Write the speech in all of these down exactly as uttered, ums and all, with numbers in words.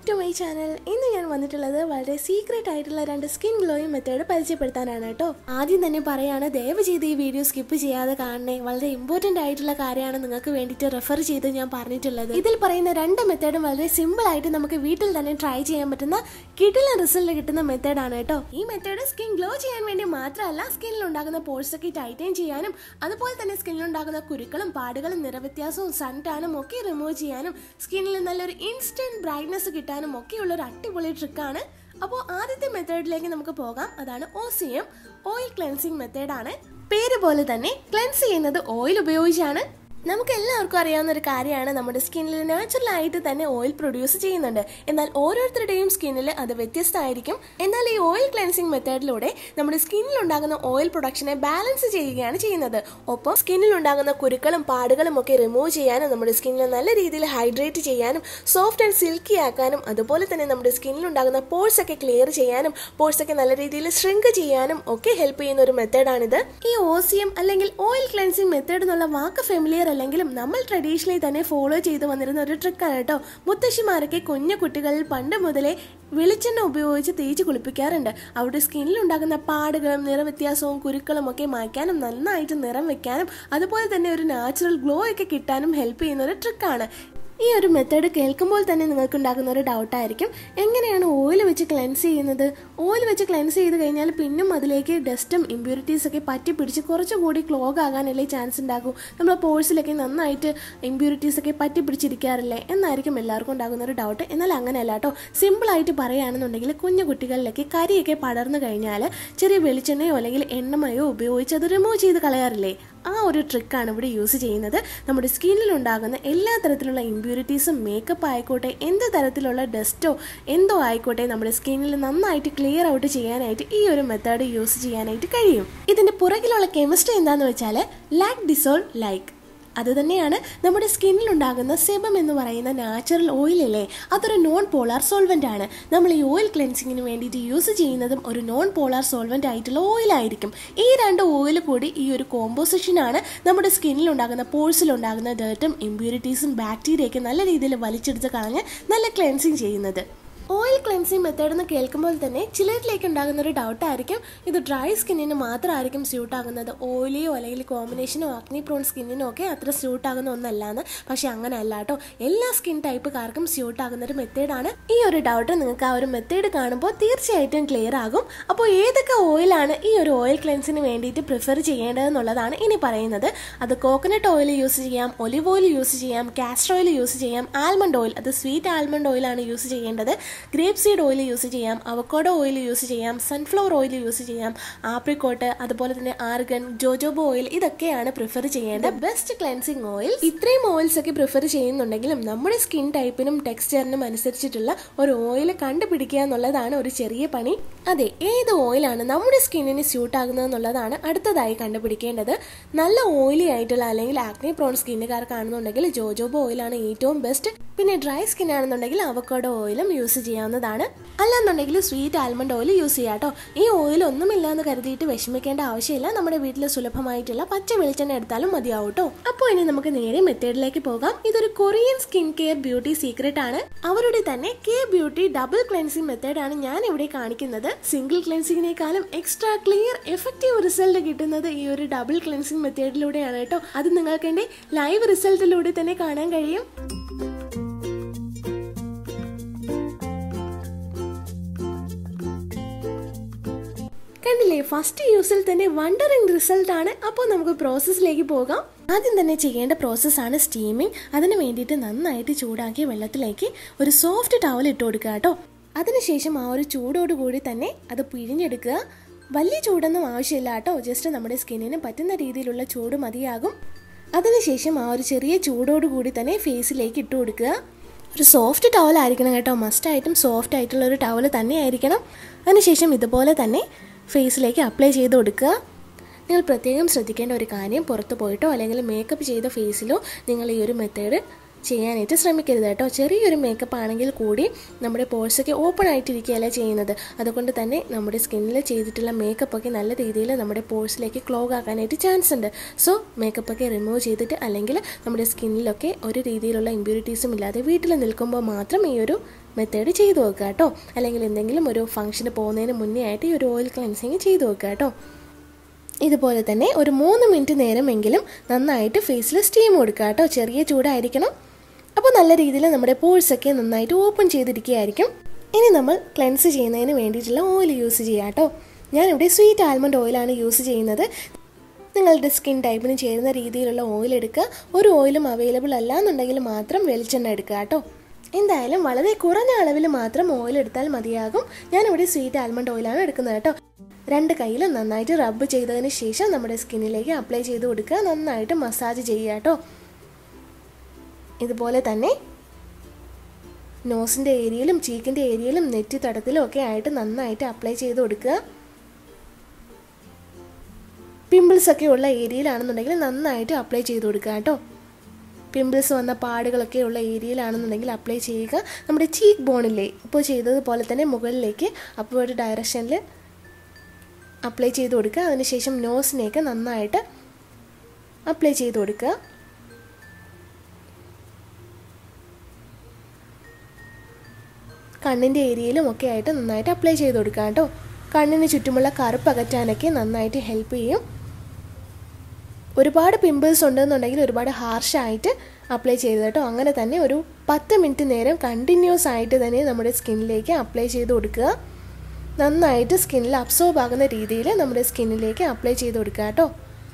to my channel. ഇന്ന് ഞാൻ വന്നിട്ടുള്ളത് വളരെ സീക്രട്ട് ആയിട്ടുള്ള രണ്ട് സ്കിൻ ഗ്ലോയിങ് മെത്തേഡ് പരിചയപ്പെടുത്താനാണ് കേട്ടോ. ആദ്യം തന്നെ പറയാണ്, ദയവ് ചെയ്ത് ഈ വീഡിയോ സ്കിപ്പ് ചെയ്യാതെ കാണണേ. വളരെ ഇമ്പോർട്ടന്റ് ആയിട്ടുള്ള കാര്യമാണ് നിങ്ങൾക്ക് വേണ്ടിയിട്ട് റെഫർ ചെയ്ത് ഞാൻ പറഞ്ഞിട്ടുള്ളത്. ഇതിൽ പറയുന്ന രണ്ട് മെത്തേഡും വളരെ സിമ്പിൾ ആയിട്ട് നമുക്ക് വീട്ടിൽ തന്നെ ട്രൈ ചെയ്യാൻ പറ്റുന്ന കിടിലൻ റിസൾട്ട് കിട്ടുന്ന മെത്തേഡാണ് കേട്ടോ. ഈ മെത്തേഡ് സ്കിൻ ഗ്ലോ ചെയ്യാൻ വേണ്ടി മാത്രമല്ല, സ്കിന്നിൽ ഉണ്ടാകുന്ന പോഴ്സ് ഒക്കെ ടൈറ്റൻ ചെയ്യാനും അതുപോലെ തന്നെ സ്കിന്നിൽ ഉണ്ടാകുന്ന കുരുക്കളും പാടുകളും നിറവ്യത്യാസവും സൺ ടാനും ഒക്കെ റിമൂവ് ചെയ്യാനും സ്കിന്നിൽ നല്ലൊരു ഇൻസ്റ്റന്റ് ബ്രൈറ്റ്നസ് കിട്ടാനും ഒക്കെയുള്ള ഒരു അടിപൊളി ട്രിക്കാണ്. അപ്പോൾ ആദ്യത്തെ മെത്തേഡിലേക്ക് നമുക്ക് പോകാം. അതാണ് O C M oil cleansing മെത്തേഡാണ്. പേര് പോലെ തന്നെ ക്ലെൻസ് ചെയ്യുന്നത് ഓയിൽ ഉപയോഗിച്ചാണ്. നമുക്ക് എല്ലാവർക്കും അറിയാവുന്ന ഒരു കാര്യമാണ്, നമ്മുടെ സ്കിന്നിൽ നാച്ചുറൽ ആയിട്ട് തന്നെ ഓയിൽ പ്രൊഡ്യൂസ് ചെയ്യുന്നുണ്ട്. എന്നാൽ ഓരോരുത്തരുടെയും സ്കിന്നിൽ അത് വ്യത്യസ്തമായിരിക്കും. എന്നാൽ ഈ ഓയിൽ ക്ലെൻസിങ് മെത്തേഡിലൂടെ നമ്മുടെ സ്കിന്നിൽ ഉണ്ടാകുന്ന ഓയിൽ പ്രൊഡക്ഷനെ ബാലൻസ് ചെയ്യുകയാണ് ചെയ്യുന്നത്. ഒപ്പം സ്കിന്നിൽ ഉണ്ടാകുന്ന കുരുക്കളും പാടുകളും ഒക്കെ റിമൂവ് ചെയ്യാനും നമ്മുടെ സ്കിന്നിനെ നല്ല രീതിയിൽ ഹൈഡ്രേറ്റ് ചെയ്യാനും സോഫ്റ്റ് ആൻഡ് സിൽക്കി ആക്കാനും അതുപോലെ തന്നെ നമ്മുടെ സ്കിന്നിൽ ഉണ്ടാകുന്ന പോഴ്സ് ഒക്കെ ക്ലിയർ ചെയ്യാനും പോഴ്സ് ഒക്കെ നല്ല രീതിയിൽ ഷ്രിങ്ക് ചെയ്യാനും ഒക്കെ ഹെൽപ്പ് ചെയ്യുന്ന ഒരു മെത്തേഡാണിത്. ഈ ഒ സി എം അല്ലെങ്കിൽ ഓയിൽ ക്ലെൻസിങ് മെത്തേഡ് എന്നുള്ള വാക്ക് ഫെമിലിയർ അല്ലെങ്കിലും നമ്മൾ ട്രഡീഷണലി തന്നെ ഫോളോ ചെയ്ത് വന്നിരുന്ന ഒരു ട്രിക്കാണ് കേട്ടോ. മുത്തശ്ശിമാരൊക്കെ കുഞ്ഞു കുട്ടികളിൽ പണ്ട് മുതലേ വെളിച്ചെണ്ണ ഉപയോഗിച്ച് തേച്ച് കുളിപ്പിക്കാറുണ്ട്. അവരുടെ സ്കിന്നിൽ ഉണ്ടാകുന്ന പാടുകളും നിറവ്യത്യാസവും കുരുക്കളും ഒക്കെ മായ്ക്കാനും നന്നായിട്ട് നിറം വെക്കാനും അതുപോലെ തന്നെ ഒരു നാച്ചുറൽ ഗ്ലോ ഒക്കെ കിട്ടാനും ഹെൽപ്പ് ചെയ്യുന്ന ഒരു ട്രിക്കാണ്. ഈ ഒരു മെത്തേഡ് കേൾക്കുമ്പോൾ തന്നെ നിങ്ങൾക്ക് ഉണ്ടാകുന്ന ഒരു ഡൗട്ടായിരിക്കും, എങ്ങനെയാണ് ഓയിൽ വെച്ച് ക്ലെൻസ് ചെയ്യുന്നത്? ഓയിൽ വെച്ച് ക്ലെൻസ് ചെയ്ത് കഴിഞ്ഞാൽ പിന്നും അതിലേക്ക് ഡസ്റ്റും ഇമ്പ്യൂരിറ്റീസ് ഒക്കെ പറ്റി പിടിച്ച് കുറച്ചുകൂടി ക്ലോഗ് ആകാനല്ലേ ചാൻസ് ഉണ്ടാകും. നമ്മൾ പോഴ്സിലൊക്കെ നന്നായിട്ട് ഇമ്പ്യൂരിറ്റീസ് ഒക്കെ പറ്റി പിടിച്ചിരിക്കാറില്ലേ എന്നായിരിക്കും എല്ലാവർക്കും ഉണ്ടാകുന്ന ഒരു ഡൗട്ട്. എന്നാൽ അങ്ങനെയല്ല കേട്ടോ. സിമ്പിളായിട്ട് പറയുകയാണെന്നുണ്ടെങ്കിൽ കുഞ്ഞു കുട്ടികളിലേക്ക് കരിയൊക്കെ പടർന്നു കഴിഞ്ഞാൽ ചെറിയ വെളിച്ചെണ്ണയോ അല്ലെങ്കിൽ എണ്ണമയോ ഉപയോഗിച്ച് അത് റിമൂവ് ചെയ്ത് കളയാറില്ലേ? ആ ഒരു ട്രിക്കാണ് ഇവിടെ യൂസ് ചെയ്യുന്നത്. നമ്മുടെ സ്കിന്നിൽ ഉണ്ടാകുന്ന എല്ലാ തരത്തിലുള്ള ഇമ്പ്യൂരിറ്റീസും മേക്കപ്പ് ആയിക്കോട്ടെ എന്ത് തരത്തിലുള്ള ഡസ്റ്റോ എന്തോ ആയിക്കോട്ടെ നമ്മുടെ സ്കിന്നിൽ നന്നായിട്ട് ക്ലിയർ ഔട്ട് ചെയ്യാനായിട്ട് ഈ ഒരു മെത്തേഡ് യൂസ് ചെയ്യാനായിട്ട് കഴിയും. ഇതിൻ്റെ പുറകിലുള്ള കെമിസ്ട്രി എന്താണെന്ന് വെച്ചാൽ ലാക് ഡിസോൾവ് ലൈക്ക്. അത് തന്നെയാണ് നമ്മുടെ സ്കിന്നിൽ ഉണ്ടാകുന്ന സെബം എന്ന് പറയുന്ന നാച്ചുറൽ ഓയിലല്ലേ, അതൊരു നോൺ പോളാർ സോൾവെന്റ് ആണ്. നമ്മൾ ഈ ഓയിൽ ക്ലെൻസിങ്ങിന് വേണ്ടിയിട്ട് യൂസ് ചെയ്യുന്നതും ഒരു നോൺ പോളാർ സോൾവെന്റ് ആയിട്ടുള്ള ഓയിലായിരിക്കും. ഈ രണ്ട് ഓയിൽ കൂടി ഈ ഒരു കോമ്പോസിഷനാണ് നമ്മുടെ സ്കിന്നിൽ ഉണ്ടാകുന്ന പോഴ്സിൽ ഉണ്ടാകുന്ന ഡേർട്ടും ഇമ്പ്യൂരിറ്റീസും ബാക്ടീരിയയൊക്കെ നല്ല രീതിയിൽ വലിച്ചെടുത്ത് കളഞ്ഞ് നല്ല ക്ലെൻസിങ് ചെയ്യുന്നത്. ഓയിൽ ക്ലെൻസിങ് മെത്തേഡ് എന്ന് കേൾക്കുമ്പോൾ തന്നെ ചിലരിലേക്ക് ഉണ്ടാകുന്ന ഒരു ഡൗട്ടായിരിക്കും, ഇത് ഡ്രൈ സ്കിന്നിന് മാത്രമായിരിക്കും സ്യൂട്ട് ആകുന്നത്, ഓയിലിയോ അല്ലെങ്കിൽ കോമ്പിനേഷനോ അഗ്നി പ്രോൺ സ്കിന്നിനോ ഒക്കെ അത്ര സ്യൂട്ട് ആകുന്ന ഒന്നല്ലാന്ന്. പക്ഷെ അങ്ങനെ അല്ല കേട്ടോ, എല്ലാ സ്കിൻ ടൈപ്പുകാർക്കും സ്യൂട്ട് ആകുന്ന ഒരു മെത്തേഡാണ്. ഈ ഒരു ഡൗട്ട് നിങ്ങൾക്ക് ആ ഒരു മെത്തേഡ് കാണുമ്പോൾ തീർച്ചയായിട്ടും ക്ലിയർ ആകും. അപ്പോൾ ഏതൊക്കെ ഓയിലാണ് ഈ ഒരു ഓയിൽ ക്ലെൻസിന് വേണ്ടിയിട്ട് പ്രിഫർ ചെയ്യേണ്ടതെന്നുള്ളതാണ് ഇനി പറയുന്നത്. അത് കോക്കനട്ട് ഓയിൽ യൂസ് ചെയ്യാം, ഒലിവ് ഓയിൽ യൂസ് ചെയ്യാം, കാസ്റ്റർ ഓയിൽ യൂസ് ചെയ്യാം, ആൽമണ്ട് ഓയിൽ അത് സ്വീറ്റ് ആൽമണ്ട് ഓയിലാണ് യൂസ് ചെയ്യേണ്ടത്, ഗ്രേപ്പ് സീഡ് ഓയിൽ യൂസ് ചെയ്യാം, അവക്കാഡോ ഓയിൽ യൂസ് ചെയ്യാം, സൺഫ്ലവർ ഓയിൽ യൂസ് ചെയ്യാം, ആപ്രിക്കോട്ട് അതുപോലെ തന്നെ ആർഗൺ, ജോജോബോ ഓയിൽ ഇതൊക്കെയാണ് പ്രിഫർ ചെയ്യേണ്ട ബെസ്റ്റ് ക്ലെൻസിങ് ഓയിൽ. ഇത്രയും ഓയിൽസ് ഒക്കെ പ്രിഫർ ചെയ്യുന്നുണ്ടെങ്കിലും നമ്മുടെ സ്കിൻ ടൈപ്പിനും ടെക്സ്ചറിനും അനുസരിച്ചിട്ടുള്ള ഒരു ഓയിൽ കണ്ടുപിടിക്കുക എന്നുള്ളതാണ് ഒരു ചെറിയ പണി. അതെ, ഏത് ഓയിലാണ് നമ്മുടെ സ്കിന്നിന് സ്യൂട്ട് ആകുന്നത് എന്നുള്ളതാണ് അടുത്തതായി കണ്ടുപിടിക്കേണ്ടത്. നല്ല ഓയിലി ആയിട്ടുള്ള അല്ലെങ്കിൽ ആക്നെ പ്രോൺ സ്കിന്നുകാർക്കാണെന്നുണ്ടെങ്കിൽ ജോജോബോ ഓയിലാണ് ഏറ്റവും ബെസ്റ്റ്. പിന്നെ ഡ്രൈ സ്കിൻ ആണെന്നുണ്ടെങ്കിൽ അവക്കാഡോ ഓയിലും യൂസ് ചെയ്യാവുന്നതാണ്. അല്ലാന്നുണ്ടെങ്കിൽ സ്വീറ്റ് ആൽമണ്ട് ഓയിൽ യൂസ് ചെയ്യാം കേട്ടോ. ഈ ഓയിൽ ഒന്നുമില്ല എന്ന് കരുതിയിട്ട് വിഷമിക്കേണ്ട ആവശ്യമില്ല. നമ്മുടെ വീട്ടിൽ സുലഭമായിട്ടുള്ള പച്ച വെളിച്ചെണ്ണ എടുത്താലും മതിയാവും കേട്ടോ. അപ്പോൾ ഇനി നമുക്ക് നേരെ മെത്തേഡിലേക്ക് പോകാം. ഇതൊരു Korean skin care beauty secret ആണ്. അവരുടെ തന്നെ കെ ബ്യൂട്ടി ഡബിൾ ക്ലെൻസിങ് മെത്തേഡാണ് ഞാൻ ഇവിടെ കാണിക്കുന്നത്. സിംഗിൾ ക്ലെൻസിങ്ങിനേക്കാളും എക്സ്ട്രാ ക്ലിയർ എഫക്റ്റീവ് റിസൾട്ട് കിട്ടുന്നത് ഈ ഒരു ഡബിൾ ക്ലെൻസിങ് മെത്തേഡിലൂടെയാണ് കേട്ടോ. അത് നിങ്ങൾക്ക് എൻ്റെ ലൈവ് റിസൾട്ടിലൂടെ തന്നെ കാണാൻ കഴിയും. കണ്ടില്ലേ, ഫസ്റ്റ് യൂസിൽ തന്നെ വണ്ടറിങ് റിസൾട്ട് ആണ്. അപ്പോൾ നമുക്ക് പ്രോസസ്സിലേക്ക് പോകാം. ആദ്യം തന്നെ ചെയ്യേണ്ട പ്രോസസ്സാണ് സ്റ്റീമിങ്. അതിന് വേണ്ടിയിട്ട് നന്നായിട്ട് ചൂടാക്കിയ വെള്ളത്തിലേക്ക് ഒരു സോഫ്റ്റ് ടവൽ ഇട്ട് കൊടുക്കുക കേട്ടോ. അതിനുശേഷം ആ ഒരു ചൂടോടുകൂടി തന്നെ അത് പിഴിഞ്ഞെടുക്കുക. വലിയ ചൂടൊന്നും ആവശ്യമില്ല കേട്ടോ, ജസ്റ്റ് നമ്മുടെ സ്കിന്നിന് പറ്റുന്ന രീതിയിലുള്ള ചൂട് മതിയാകും. അതിനുശേഷം ആ ഒരു ചെറിയ ചൂടോടുകൂടി തന്നെ ഫേസിലേക്ക് ഇട്ട് കൊടുക്കുക. ഒരു സോഫ്റ്റ് ടവൽ ആയിരിക്കണം കേട്ടോ, മസ്റ്റായിട്ടും സോഫ്റ്റ് ആയിട്ടുള്ള ഒരു ടവൽ തന്നെ ആയിരിക്കണം. അതിനുശേഷം ഇതുപോലെ തന്നെ ഫേസിലേക്ക് അപ്ലൈ ചെയ്ത് കൊടുക്കുക. നിങ്ങൾ പ്രത്യേകം ശ്രദ്ധിക്കേണ്ട ഒരു കാര്യം, പുറത്ത് പോയിട്ടോ അല്ലെങ്കിൽ മേക്കപ്പ് ചെയ്ത ഫേസിലോ നിങ്ങൾ ഈ ഒരു മെത്തേഡ് ചെയ്യാനായിട്ട് ശ്രമിക്കരുത് കേട്ടോ. ചെറിയൊരു മേക്കപ്പ് ആണെങ്കിൽ കൂടി നമ്മുടെ പോഴ്സൊക്കെ ഓപ്പൺ ആയിട്ടിരിക്കുകയല്ല ചെയ്യുന്നത്. അതുകൊണ്ട് തന്നെ നമ്മുടെ സ്കിന്നിൽ ചെയ്തിട്ടുള്ള മേക്കപ്പൊക്കെ നല്ല രീതിയിൽ നമ്മുടെ പോഴ്സിലേക്ക് ക്ലോഗ് ആക്കാനായിട്ട് ചാൻസ് ഉണ്ട്. സോ മേക്കപ്പൊക്കെ റിമൂവ് ചെയ്തിട്ട് അല്ലെങ്കിൽ നമ്മുടെ സ്കിന്നിലൊക്കെ ഒരു രീതിയിലുള്ള ഇമ്പ്യൂരിറ്റീസും ഇല്ലാതെ വീട്ടിൽ നിൽക്കുമ്പോൾ മാത്രം ഈ ഒരു മെത്തേഡ് ചെയ്തു നോക്കുക കേട്ടോ. അല്ലെങ്കിൽ എന്തെങ്കിലും ഒരു ഫംഗ്ഷന് പോകുന്നതിന് മുന്നേ ആയിട്ട് ഈ ഒരു ഓയിൽ ക്ലെൻസിങ് ചെയ്തു നോക്കുക കേട്ടോ. ഇതുപോലെ തന്നെ ഒരു മൂന്ന് മിനിറ്റ് നേരമെങ്കിലും നന്നായിട്ട് ഫേസിൽ സ്റ്റീം കൊടുക്കുക കേട്ടോ. ചെറിയ ചൂടായിരിക്കണം. അപ്പോൾ നല്ല രീതിയിൽ നമ്മുടെ പോഴ്സൊക്കെ നന്നായിട്ട് ഓപ്പൺ ചെയ്തിരിക്കുകയായിരിക്കും. ഇനി നമ്മൾ ക്ലെൻസ് ചെയ്യുന്നതിന് വേണ്ടിയിട്ടുള്ള ഓയിൽ യൂസ് ചെയ്യാം കേട്ടോ. ഞാനിവിടെ സ്വീറ്റ് ആൽമണ്ട് ഓയിലാണ് യൂസ് ചെയ്യുന്നത്. നിങ്ങളുടെ സ്കിൻ ടൈപ്പിന് ചേരുന്ന രീതിയിലുള്ള ഓയിൽ എടുക്കുക. ഒരു ഓയിലും അവൈലബിൾ അല്ല എന്നുണ്ടെങ്കിൽ മാത്രം വെളിച്ചെണ്ണ എടുക്കുക കേട്ടോ. എന്തായാലും വളരെ കുറഞ്ഞ അളവിൽ മാത്രം ഓയിൽ എടുത്താൽ മതിയാകും. ഞാനിവിടെ സ്വീറ്റ് ആൽമണ്ട് ഓയിലാണ് എടുക്കുന്നത് കേട്ടോ. രണ്ട് കയ്യിലും നന്നായിട്ട് റബ്ബ് ചെയ്തതിന് ശേഷം നമ്മുടെ സ്കിന്നിലേക്ക് അപ്ലൈ ചെയ്ത് കൊടുക്കുക. നന്നായിട്ട് മസാജ് ചെയ്യുക കേട്ടോ. ഇതുപോലെ തന്നെ നോസിൻ്റെ ഏരിയയിലും ചീക്കിൻ്റെ ഏരിയയിലും നെറ്റി തടത്തിലും ഒക്കെ ആയിട്ട് നന്നായിട്ട് അപ്ലൈ ചെയ്ത് കൊടുക്കുക. പിമ്പിൾസ് ഒക്കെ ഉള്ള ഏരിയയിലാണെന്നുണ്ടെങ്കിൽ നന്നായിട്ട് അപ്ലൈ ചെയ്ത് കൊടുക്കുക കേട്ടോ. പിമ്പിൾസ് വന്ന പാടുകളൊക്കെ ഉള്ള ഏരിയയിലാണെന്നുണ്ടെങ്കിൽ അപ്ലൈ ചെയ്യുക. നമ്മുടെ ചീക്ക് ബോണിലെ ഇപ്പോൾ ചെയ്തതുപോലെ തന്നെ മുകളിലേക്ക് അപ്വേർഡ് ഡയറക്ഷനിൽ അപ്ലൈ ചെയ്ത് കൊടുക്കുക. അതിനുശേഷം നോസിനെയൊക്കെ നന്നായിട്ട് അപ്ലൈ ചെയ്ത് കൊടുക്കുക. കണ്ണിൻ്റെ ഏരിയയിലും ഒക്കെ ആയിട്ട് നന്നായിട്ട് അപ്ലൈ ചെയ്ത് കൊടുക്കുക കേട്ടോ. കണ്ണിന് ചുറ്റുമുള്ള കറുപ്പ് അകറ്റാനൊക്കെ നന്നായിട്ട് ഹെൽപ്പ് ചെയ്യും. ഒരുപാട് പിമ്പിൾസ് ഉണ്ടെന്നുണ്ടെങ്കിൽ ഒരുപാട് ഹാർഷായിട്ട് അപ്ലൈ ചെയ്ത് കേട്ടോ. അങ്ങനെ തന്നെ ഒരു പത്ത് മിനിറ്റ് നേരം കണ്ടിന്യൂസ് ആയിട്ട് തന്നെ നമ്മുടെ സ്കിന്നിലേക്ക് അപ്ലൈ ചെയ്ത് കൊടുക്കുക. നന്നായിട്ട് സ്കിന്നിൽ അബ്സോർബ് ആകുന്ന രീതിയിൽ നമ്മുടെ സ്കിന്നിലേക്ക് അപ്ലൈ ചെയ്ത് കൊടുക്കുക കേട്ടോ.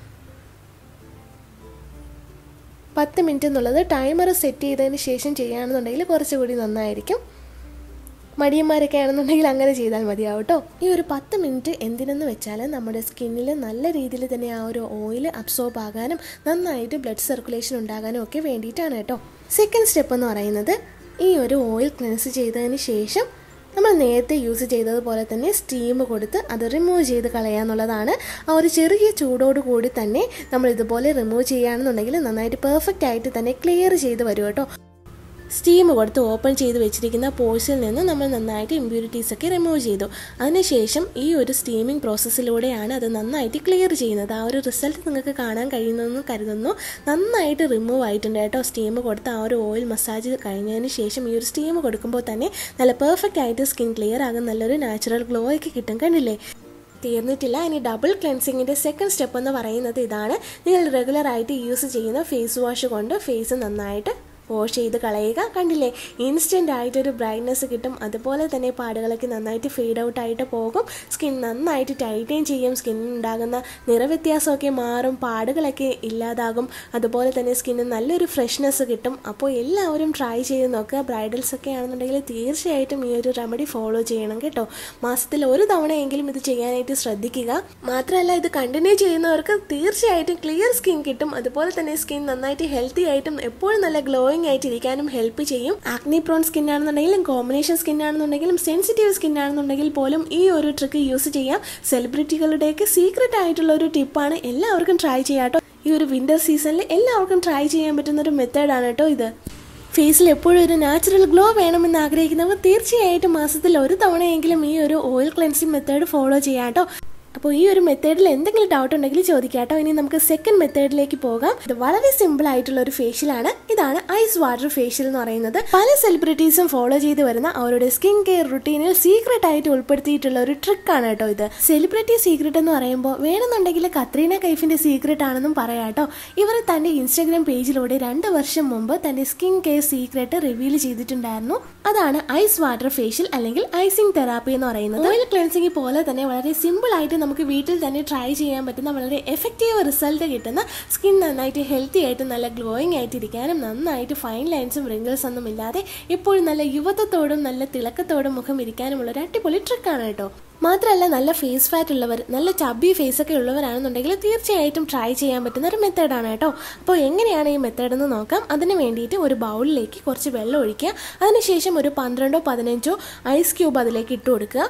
പത്ത് മിനിറ്റ് എന്നുള്ളത് ടൈമർ സെറ്റ് ചെയ്തതിന് ശേഷം ചെയ്യുകയാണെന്നുണ്ടെങ്കിൽ കുറച്ചുകൂടി നന്നായിരിക്കും. മടിയന്മാരൊക്കെ ആണെന്നുണ്ടെങ്കിൽ അങ്ങനെ ചെയ്താൽ മതിയാവും കേട്ടോ. ഈ ഒരു പത്ത് മിനിറ്റ് എന്തിനെന്ന് വെച്ചാൽ നമ്മുടെ സ്കിന്നിൽ നല്ല രീതിയിൽ തന്നെ ആ ഒരു ഓയിൽ അബ്സോർബ് ആകാനും നന്നായിട്ട് ബ്ലഡ് സർക്കുലേഷൻ ഉണ്ടാകാനും ഒക്കെ വേണ്ടിയിട്ടാണ് കേട്ടോ. സെക്കൻഡ് സ്റ്റെപ്പ് എന്ന് പറയുന്നത് ഈ ഒരു ഓയിൽ ക്ലെൻസ് ചെയ്തതിന് ശേഷം നമ്മൾ നേരത്തെ യൂസ് ചെയ്തതുപോലെ തന്നെ സ്റ്റീം കൊടുത്ത് അത് റിമൂവ് ചെയ്ത് കളയുക എന്നുള്ളതാണ്. ആ ഒരു ചെറിയ ചൂടോട് കൂടി തന്നെ നമ്മൾ ഇതുപോലെ റിമൂവ് ചെയ്യുകയാണെന്നുണ്ടെങ്കിൽ നന്നായിട്ട് പെർഫെക്റ്റ് ആയിട്ട് തന്നെ ക്ലിയർ ചെയ്ത് വരും കേട്ടോ. സ്റ്റീം കൊടുത്ത് ഓപ്പൺ ചെയ്ത് വെച്ചിരിക്കുന്ന പോഴ്സിൽ നിന്ന് നമ്മൾ നന്നായിട്ട് ഇമ്പ്യൂരിറ്റീസൊക്കെ റിമൂവ് ചെയ്തു. അതിനുശേഷം ഈ ഒരു സ്റ്റീമിംഗ് പ്രോസസ്സിലൂടെയാണ് അത് നന്നായിട്ട് ക്ലിയർ ചെയ്യുന്നത്. ആ ഒരു റിസൾട്ട് നിങ്ങൾക്ക് കാണാൻ കഴിയുന്നതെന്ന് കരുതുന്നു. നന്നായിട്ട് റിമൂവ് ആയിട്ടുണ്ട് കേട്ടോ. സ്റ്റീം കൊടുത്ത് ആ ഒരു ഓയിൽ മസാജ് കഴിഞ്ഞതിന് ശേഷം ഈ ഒരു സ്റ്റീം കൊടുക്കുമ്പോൾ തന്നെ നല്ല പെർഫെക്റ്റ് ആയിട്ട് സ്കിൻ ക്ലിയർ ആകും. നല്ലൊരു നാച്ചുറൽ ഗ്ലോ ഒക്കെ കിട്ടും. കണ്ടില്ലേ? തീർന്നിട്ടില്ല. ഇനി ഡബിൾ ക്ലെൻസിങ്ങിൻ്റെ സെക്കൻഡ് സ്റ്റെപ്പ് എന്ന് പറയുന്നത് ഇതാണ്. നിങ്ങൾ റെഗുലറായിട്ട് യൂസ് ചെയ്യുന്ന ഫേസ് വാഷ് കൊണ്ട് ഫേസ് നന്നായിട്ട് വാഷ് ചെയ്ത് കളയുക. കണ്ടില്ലേ? ഇൻസ്റ്റൻ്റ് ആയിട്ടൊരു ബ്രൈറ്റ്നെസ് കിട്ടും. അതുപോലെ തന്നെ പാടുകളൊക്കെ നന്നായിട്ട് ഫെയ്ഡ് ഔട്ട് ആയിട്ട് പോകും. സ്കിൻ നന്നായിട്ട് ടൈറ്റൻ ചെയ്യും. സ്കിന്നിന് ഉണ്ടാകുന്ന നിറവ്യത്യാസമൊക്കെ മാറും. പാടുകളൊക്കെ ഇല്ലാതാകും. അതുപോലെ തന്നെ സ്കിന്നിന് നല്ലൊരു ഫ്രഷ്നെസ് കിട്ടും. അപ്പോൾ എല്ലാവരും ട്രൈ ചെയ്ത് നോക്കുക. ബ്രൈഡൽസ് ഒക്കെ ആണെന്നുണ്ടെങ്കിൽ തീർച്ചയായിട്ടും ഈ ഒരു റെമഡി ഫോളോ ചെയ്യണം കേട്ടോ. മാസത്തിൽ ഒരു തവണയെങ്കിലും ഇത് ചെയ്യാനായിട്ട് ശ്രദ്ധിക്കുക. മാത്രമല്ല ഇത് കണ്ടിന്യൂ ചെയ്യുന്നവർക്ക് തീർച്ചയായിട്ടും ക്ലിയർ സ്കിൻ കിട്ടും. അതുപോലെ തന്നെ സ്കിൻ നന്നായിട്ട് ഹെൽത്തി ആയിട്ടും എപ്പോഴും നല്ല ഗ്ലോയിങ് ആയിട്ടിരിക്കാനും ഹെൽപ്പ് ചെയ്യും. ആക്നി പ്രോൺ സ്കിൻ ആണെന്നുണ്ടെങ്കിലും കോമ്പിനേഷൻ സ്കിൻ ആണെന്നുണ്ടെങ്കിലും സെൻസിറ്റീവ് സ്കിൻ ആണെന്നുണ്ടെങ്കിൽ പോലും ഈ ഒരു ട്രിക്ക് യൂസ് ചെയ്യാം. സെലിബ്രിറ്റികളുടെയൊക്കെ സീക്രട്ട് ആയിട്ടുള്ള ഒരു ടിപ്പാണ്. എല്ലാവർക്കും ട്രൈ ചെയ്യാം കേട്ടോ. ഈ ഒരു വിന്റർ സീസണിൽ എല്ലാവർക്കും ട്രൈ ചെയ്യാൻ പറ്റുന്ന ഒരു മെത്തേഡാണ് കേട്ടോ ഇത്. ഫേസിൽ എപ്പോഴും ഒരു നാച്ചുറൽ ഗ്ലോ വേണമെന്ന് ആഗ്രഹിക്കുന്നവർ തീർച്ചയായിട്ടും മാസത്തിൽ ഒരു തവണയെങ്കിലും ഈ ഒരു ഓയിൽ ക്ലെൻസിങ് മെത്തേഡ് ഫോളോ ചെയ്യാം കേട്ടോ. അപ്പോൾ ഈ ഒരു മെത്തേഡിൽ എന്തെങ്കിലും ഡൗട്ട് ഉണ്ടെങ്കിൽ ചോദിക്കാം കേട്ടോ. ഇനി നമുക്ക് സെക്കൻഡ് മെത്തേഡിലേക്ക് പോകാം. ഇത് വളരെ സിമ്പിൾ ആയിട്ടുള്ള ഒരു ഫേഷ്യലാണ്. ഇതാണ് ഐസ് വാട്ടർ ഫേഷ്യൽ എന്ന് പറയുന്നത്. പല സെലിബ്രിറ്റീസും ഫോളോ ചെയ്ത് വരുന്ന അവരുടെ സ്കിൻ കെയർ റുട്ടീനിൽ സീക്രട്ട് ആയിട്ട് ഉൾപ്പെടുത്തിയിട്ടുള്ള ഒരു ട്രിക്കാണ് കേട്ടോ ഇത്. സെലിബ്രിറ്റി സീക്രട്ട് എന്ന് പറയുമ്പോൾ വേണമെന്നുണ്ടെങ്കിൽ കത്രീന കൈഫിന്റെ സീക്രട്ട് ആണെന്നും പറയാം കേട്ടോ. ഇവർ തന്റെ ഇൻസ്റ്റാഗ്രാം പേജിലൂടെ രണ്ട് വർഷം മുമ്പ് തന്റെ സ്കിൻ കെയർ സീക്രട്ട് റിവീൽ ചെയ്തിട്ടുണ്ടായിരുന്നു. അതാണ് ഐസ് വാട്ടർ ഫേഷ്യൽ അല്ലെങ്കിൽ ഐസിംഗ് തെറാപ്പി എന്ന് പറയുന്നത്. ഓയിൽ ക്ലെൻസിംഗ് പോലെ തന്നെ വളരെ സിമ്പിൾ ആയിട്ട് നമുക്ക് വീട്ടിൽ തന്നെ ട്രൈ ചെയ്യാൻ പറ്റുന്ന വളരെ എഫക്റ്റീവ് റിസൾട്ട് കിട്ടുന്ന സ്കിൻ നന്നായിട്ട് ഹെൽത്തി ആയിട്ട് നല്ല ഗ്ലോയിങ് ആയിട്ടിരിക്കാനും നന്നായിട്ട് ഫൈൻ ലൈൻസും റിങ്കിൾസ് ഒന്നും ഇല്ലാതെ എപ്പോഴും നല്ല യുവത്വത്തോടും നല്ല തിളക്കത്തോടും മുഖം ഇരിക്കാനുമുള്ള ഒരു അടിപൊളി ട്രിക്കാണ് കേട്ടോ. മാത്രമല്ല നല്ല ഫേസ് ഫാറ്റ് ഉള്ളവർ, നല്ല ചബ്ബി ഫേസ് ഒക്കെ ഉള്ളവരാണെന്നുണ്ടെങ്കിൽ തീർച്ചയായിട്ടും ട്രൈ ചെയ്യാൻ പറ്റുന്ന ഒരു മെത്തേഡാണ് കേട്ടോ. അപ്പോൾ എങ്ങനെയാണ് ഈ മെത്തേഡ് എന്ന് നോക്കാം. അതിന് വേണ്ടിയിട്ട് ഒരു ബൗളിലേക്ക് കുറച്ച് വെള്ളം ഒഴിക്കുക. അതിനുശേഷം ഒരു പന്ത്രണ്ടോ പതിനഞ്ചോ ഐസ് ക്യൂബ് അതിലേക്ക് ഇട്ട് കൊടുക്കുക.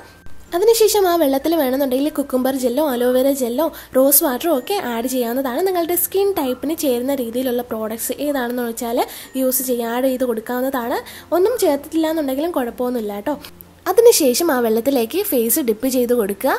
അതിനുശേഷം ആ വെള്ളത്തിൽ വേണമെന്നുണ്ടെങ്കിൽ കുക്കുംബർ ജെല്ലോ അലോവേര ജെല്ലോ റോസ് വാട്ടറോ ഒക്കെ ആഡ് ചെയ്യാവുന്നതാണ്. നിങ്ങളുടെ സ്കിൻ ടൈപ്പിന് ചേരുന്ന രീതിയിലുള്ള പ്രോഡക്ട്സ് ഏതാണെന്ന് വെച്ചാൽ യൂസ് ചെയ്യാൻ ആഡ് ചെയ്ത് കൊടുക്കാവുന്നതാണ്. ഒന്നും ചേർത്തിട്ടില്ല എന്നുണ്ടെങ്കിലും കുഴപ്പമൊന്നുമില്ല കേട്ടോ. അതിനുശേഷം ആ വെള്ളത്തിലേക്ക് ഫേസ് ഡിപ്പ് ചെയ്ത് കൊടുക്കുക.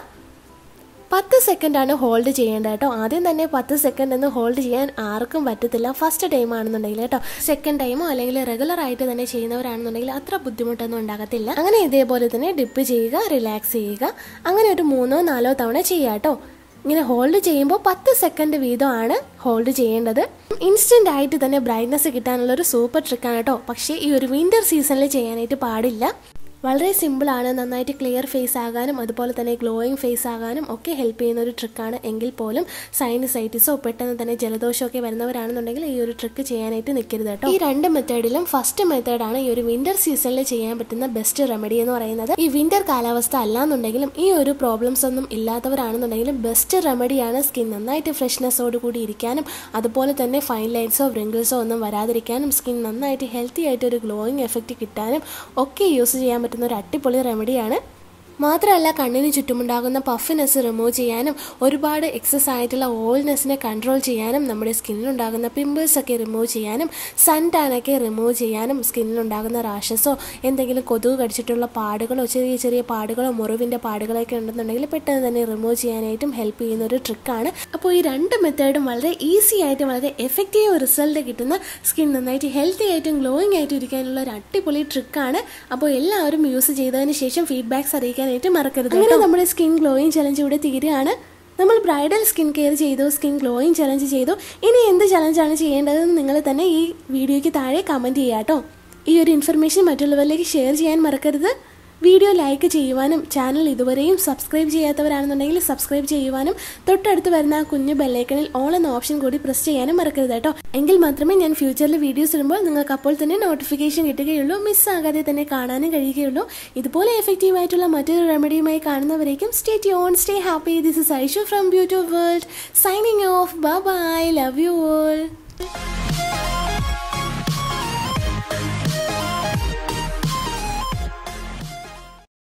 പത്ത് സെക്കൻഡാണ് ഹോൾഡ് ചെയ്യേണ്ടത് കേട്ടോ. ആദ്യം തന്നെ പത്ത് സെക്കൻഡ് എന്ന് ഹോൾഡ് ചെയ്യാൻ ആർക്കും പറ്റത്തില്ല, ഫസ്റ്റ് ടൈം ആണെന്നുണ്ടെങ്കിൽ കേട്ടോ. സെക്കൻഡ് ടൈമോ അല്ലെങ്കിൽ റെഗുലർ ആയിട്ട് തന്നെ ചെയ്യുന്നവരാണെന്നുണ്ടെങ്കിൽ അത്ര ബുദ്ധിമുട്ടൊന്നും ഉണ്ടാകത്തില്ല. അങ്ങനെ ഇതേപോലെ തന്നെ ഡിപ്പ് ചെയ്യുക, റിലാക്സ് ചെയ്യുക. അങ്ങനെ ഒരു മൂന്നോ നാലോ തവണ ചെയ്യുക കേട്ടോ. ഇങ്ങനെ ഹോൾഡ് ചെയ്യുമ്പോൾ പത്ത് സെക്കൻഡ് വീതമാണ് ഹോൾഡ് ചെയ്യേണ്ടത്. ഇൻസ്റ്റന്റ് ആയിട്ട് തന്നെ ബ്രൈറ്റ്നസ് കിട്ടാനുള്ള ഒരു സൂപ്പർ ട്രിക്കാണ് കേട്ടോ. പക്ഷേ ഈ ഒരു വിന്റർ സീസണിൽ ചെയ്യാനായിട്ട് പാടില്ല. വളരെ സിമ്പിളാണ്, നന്നായിട്ട് ക്ലിയർ ഫേസ് ആകാനും അതുപോലെ തന്നെ ഗ്ലോയിങ് ഫേസ് ആകാനും ഒക്കെ ഹെൽപ്പ് ചെയ്യുന്ന ഒരു ട്രിക്കാണ്. എങ്കിൽ പോലും സൈനസൈറ്റിസോ പെട്ടെന്ന് തന്നെ ജലദോഷമോ ഒക്കെ വരുന്നവരാണെന്നുണ്ടെങ്കിൽ ഈ ഒരു ട്രിക്ക് ചെയ്യാനായിട്ട് നിൽക്കരുത് കേട്ടോ. ഈ രണ്ട് മെത്തേഡിലും ഫസ്റ്റ് മെത്തേഡാണ് ഈ ഒരു വിന്റർ സീസണിൽ ചെയ്യാൻ പറ്റുന്ന ബെസ്റ്റ് റെമഡി എന്ന് പറയുന്നത്. ഈ വിന്റർ കാലാവസ്ഥ അല്ലാന്നുണ്ടെങ്കിലും ഈ ഒരു പ്രോബ്ലംസ് ഒന്നും ഇല്ലാത്തവരാണെന്നുണ്ടെങ്കിലും ബെസ്റ്റ് റെമഡിയാണ്. സ്കിൻ നന്നായിട്ട് ഫ്രഷ്നെസ്സോട് കൂടി ഇരിക്കാനും അതുപോലെ തന്നെ ഫൈൻ ലൈൻസോ വ്രിങ്കിൾസോ ഒന്നും വരാതിരിക്കാനും സ്കിൻ നന്നായിട്ട് ഹെൽത്തി ആയിട്ട് ഒരു ഗ്ലോയിങ് എഫക്റ്റ് കിട്ടാനും ഒക്കെ യൂസ് ചെയ്യാൻ പറ്റുന്ന ഒരു അടിപൊളി റെമഡിയാണ്. മാത്രമല്ല കണ്ണിന് ചുറ്റുമുണ്ടാകുന്ന പഫിനെസ് റിമൂവ് ചെയ്യാനും ഒരുപാട് എക്സസ് ആയിട്ടുള്ള ഓയിൽനെസ്സിനെ കൺട്രോൾ ചെയ്യാനും നമ്മുടെ സ്കിന്നിലുണ്ടാകുന്ന പിമ്പിൾസ് ഒക്കെ റിമൂവ് ചെയ്യാനും സൺ ടാനൊക്കെ റിമൂവ് ചെയ്യാനും സ്കിന്നിലുണ്ടാകുന്ന റാഷസോ എന്തെങ്കിലും കൊതുക് കടിച്ചിട്ടുള്ള പാടുകളോ ചെറിയ ചെറിയ പാടുകളോ മുറിവിൻ്റെ പാടുകളൊക്കെ ഉണ്ടെന്നുണ്ടെങ്കിൽ പെട്ടെന്ന് തന്നെ റിമൂവ് ചെയ്യാനായിട്ടും ഹെൽപ്പ് ചെയ്യുന്ന ഒരു ട്രിക്കാണ്. അപ്പോൾ ഈ രണ്ട് മെത്തേഡും വളരെ ഈസി ആയിട്ട് വളരെ എഫക്റ്റീവ് റിസൾട്ട് കിട്ടുന്ന സ്കിൻ നന്നായിട്ട് ഹെൽത്തി ആയിട്ടും ഗ്ലോയിങ് ആയിട്ടും ഇരിക്കാനുള്ള ഒരു അടിപൊളി ട്രിക്കാണ്. അപ്പോൾ എല്ലാവരും യൂസ് ചെയ്തതിന് ശേഷം ഫീഡ്ബാക്സ് അറിയിക്കാൻ മറക്കരുത്. അങ്ങനെ നമ്മുടെ സ്കിൻ ഗ്ലോയിങ് ചലഞ്ച് ഇവിടെ തീരുകയാണ്. നമ്മൾ ബ്രൈഡൽ സ്കിൻ കെയർ ചെയ്തു, സ്കിൻ ഗ്ലോയിങ് ചലഞ്ച് ചെയ്തു. ഇനി എന്ത് ചലഞ്ചാണ് ചെയ്യേണ്ടതെന്ന് നിങ്ങൾ തന്നെ ഈ വീഡിയോയ്ക്ക് താഴെ കമൻറ്റ് ചെയ്യുക കേട്ടോ. ഈ ഒരു ഇൻഫർമേഷൻ മറ്റുള്ളവരിലേക്ക് ഷെയർ ചെയ്യാൻ മറക്കരുത്. വീഡിയോ ലൈക്ക് ചെയ്യുവാനും ചാനൽ ഇതുവരെയും സബ്സ്ക്രൈബ് ചെയ്യാത്തവരാണെന്നുണ്ടെങ്കിൽ സബ്സ്ക്രൈബ് ചെയ്യുവാനും തൊട്ടടുത്ത് വരുന്ന ആ കുഞ്ഞു ബെല്ലൈക്കണിൽ ഓൾ എന്ന ഓപ്ഷൻ കൂടി പ്രസ് ചെയ്യാനും മറക്കരുത് കേട്ടോ. എങ്കിൽ മാത്രമേ ഞാൻ ഫ്യൂച്ചറിൽ വീഡിയോസ് ഇടുമ്പോൾ നിങ്ങൾക്ക് അപ്പോൾ തന്നെ നോട്ടിഫിക്കേഷൻ കിട്ടുകയുള്ളൂ, മിസ്സാകാതെ തന്നെ കാണാനും കഴിയുകയുള്ളൂ. ഇതുപോലെ എഫക്റ്റീവ് ആയിട്ടുള്ള മറ്റൊരു റെമഡിയുമായി കാണുന്നവരേക്കും stay tune, stay happy. This is Aishu from beauty world signing off. Bye bye, love you all.